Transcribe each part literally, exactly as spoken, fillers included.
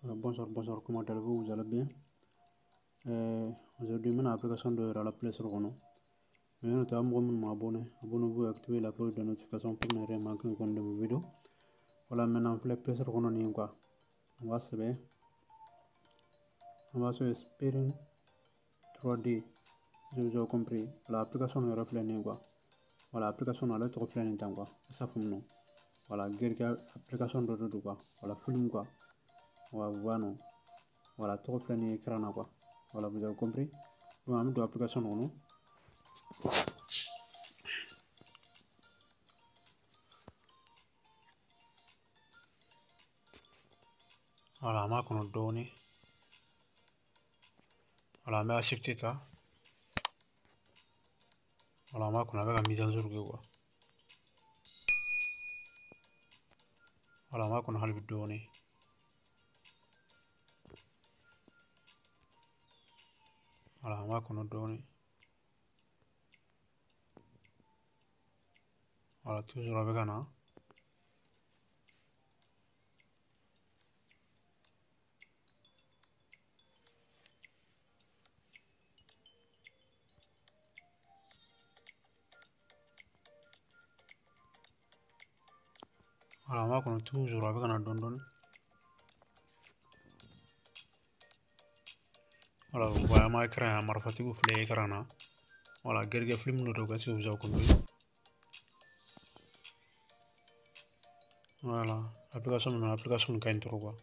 Euh, bonsoir, bonsoir, comment allez-vous? Vous allez bien? Euh, Aujourd'hui, mon application de la Play Store. Mais notamment, mon abonné. Abonnez-vous et activez la cloche de notification pour ne rien manquer de mes vidéos. Voilà, maintenant, on Play Store. On quoi? On va se faire. On va se Spirit trois D. Je vous ai compris. L'application est reflétée quoi? Voilà, l'application est reflétée quoi? Ça fait non. Voilà, guerre application de quoi? Voilà, film quoi? Voilà, voilà, non. Voilà, trop reflétée écran quoi? Voilà, vous avez compris? Donc, on a une application non? Voilà, ma kono doni. Voilà, mais accepter ça. Voilà, ma kono avec la mise à jour quoi. Voilà, ma kono halbi doni. Voilà, ma kono doni. Voilà, toujours avec un. Voilà, ma kono toujours avec un don don. Voilà, vous voyez ma écran, ma fatigue vous fait écran. Voilà, quelques films nous regardent si vous avez compris. Voilà, l'application, l'application gagne trop quoi.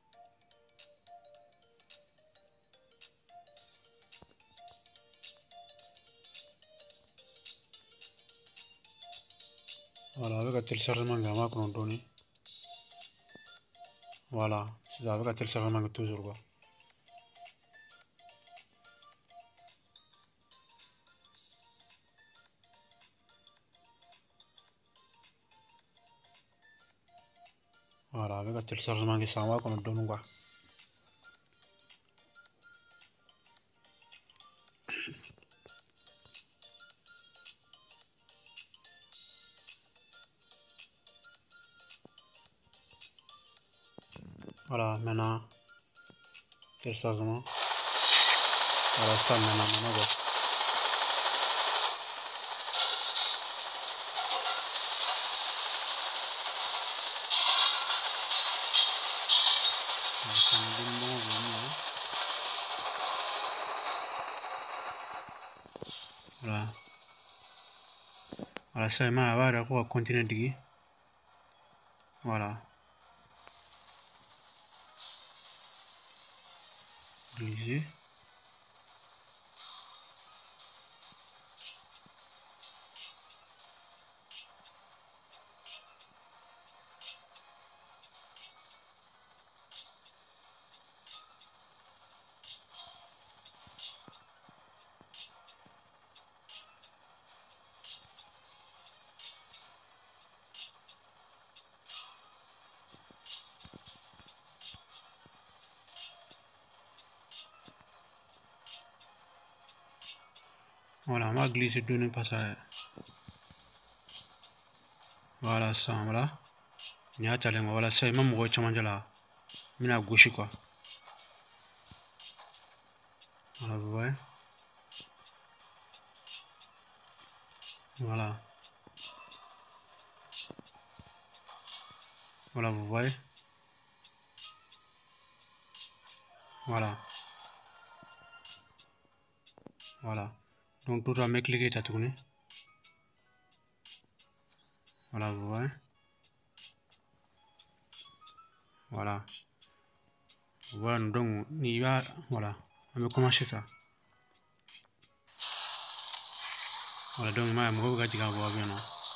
Voilà, avec un téléchargement, ma kono doni. Voilà, c'est avec un téléchargement toujours quoi. Voilà, avec un téléchargement qui s'en va qu'on donne quoi. Voilà, maintenant, téléchargement. Voilà, ça maintenant, maintenant quoi. Voilà. Voilà, ça m'a avoir quoi continuer de voilà. Glisser. Voilà, on va glisser deux passages. Voilà, ça, voilà. Il y a talent, voilà, ça, il m'a mouru, tu m'as dit là. Il a gauche quoi. Voilà, vous voyez. Voilà. Voilà, vous voyez. Voilà. Voilà. Donc, tout à me cliquer, t'as tourné. Voilà, vous voyez. Voilà. Voilà, donc, il va, voilà. On va commencer ça. Voilà, donc, il m'a mouru, il va voir bien.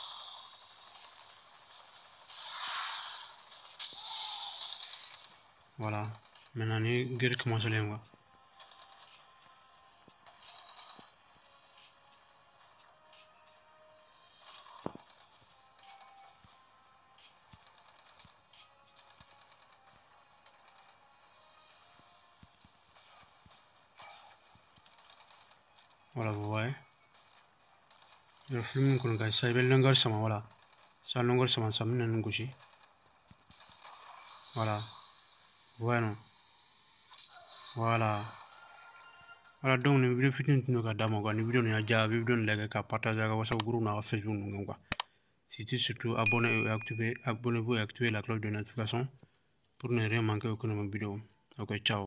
Voilà. Maintenant, il guérit comment ça l'est. Voilà, vous voyez. Le film qu'on a ça, il va longueur sama, voilà. Ça longueur sama, ça mène à nous gaucher. Voilà. Voilà. Voilà. Voilà, donc une vidéo fitine tu n'as pas quoi, une vidéo n'a déjà vidéo n'a pas partagé avec WhatsApp groupe n'a Facebook nous quoi. Si surtout abonnez et activez, abonnez-vous et activez la cloche de notification pour ne rien manquer aucune vidéo. Ok, ciao.